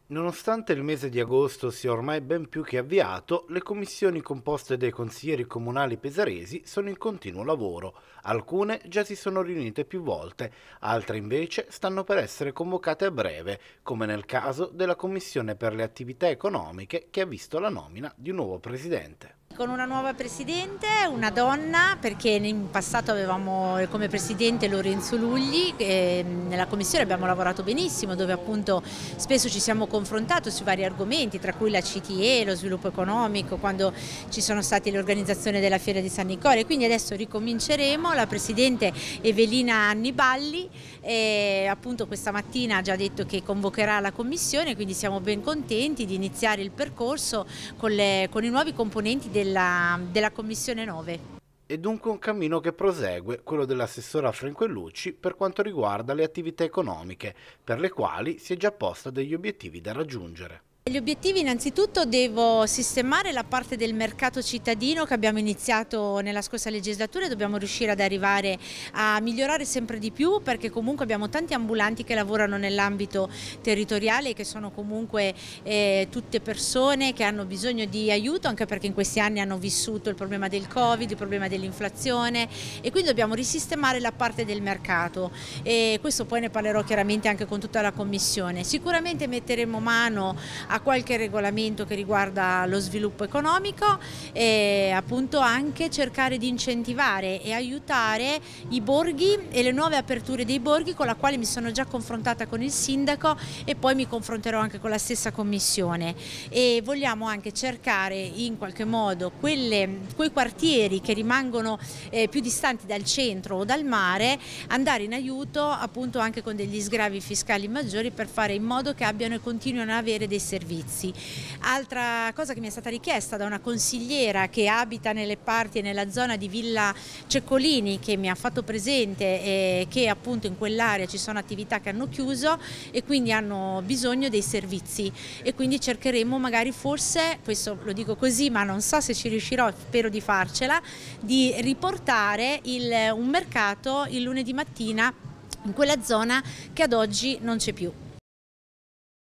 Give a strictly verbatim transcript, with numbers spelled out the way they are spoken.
Nonostante il mese di agosto sia ormai ben più che avviato, le commissioni composte dai consiglieri comunali pesaresi sono in continuo lavoro. Alcune già si sono riunite più volte, altre invece stanno per essere convocate a breve, come nel caso della Commissione per le attività economiche che ha visto la nomina di un nuovo presidente. Con una nuova presidente, una donna, perché in passato avevamo come presidente Lorenzo Lugli, e nella commissione abbiamo lavorato benissimo, dove appunto spesso ci siamo confrontati su vari argomenti, tra cui la C T E, lo sviluppo economico, quando ci sono state le organizzazioni della Fiera di San Nicola. Quindi adesso ricominceremo. La presidente Evelina Anniballi e appunto questa mattina ha già detto che convocherà la commissione, quindi siamo ben contenti di iniziare il percorso con, le, con i nuovi componenti del Della, della Commissione nove. È dunque un cammino che prosegue, quello dell'assessora Francoellucci, per quanto riguarda le attività economiche, per le quali si è già posta degli obiettivi da raggiungere. Gli obiettivi: innanzitutto devo sistemare la parte del mercato cittadino che abbiamo iniziato nella scorsa legislatura e dobbiamo riuscire ad arrivare a migliorare sempre di più, perché comunque abbiamo tanti ambulanti che lavorano nell'ambito territoriale e che sono comunque eh, tutte persone che hanno bisogno di aiuto, anche perché in questi anni hanno vissuto il problema del Covid, il problema dell'inflazione, e quindi dobbiamo risistemare la parte del mercato, e questo poi ne parlerò chiaramente anche con tutta la Commissione. Sicuramente metteremo mano a qualche regolamento che riguarda lo sviluppo economico e appunto anche cercare di incentivare e aiutare i borghi e le nuove aperture dei borghi, con la quale mi sono già confrontata con il sindaco e poi mi confronterò anche con la stessa commissione, e vogliamo anche cercare in qualche modo quelle, quei quartieri che rimangono eh, più distanti dal centro o dal mare, andare in aiuto appunto anche con degli sgravi fiscali maggiori, per fare in modo che abbiano e continuino ad avere dei servizi. Altra cosa che mi è stata richiesta da una consigliera che abita nelle parti e nella zona di Villa Ceccolini, che mi ha fatto presente eh, che appunto in quell'area ci sono attività che hanno chiuso e quindi hanno bisogno dei servizi, e quindi cercheremo magari, forse, questo lo dico così ma non so se ci riuscirò, spero di farcela, di riportare il, un mercato il lunedì mattina in quella zona che ad oggi non c'è più.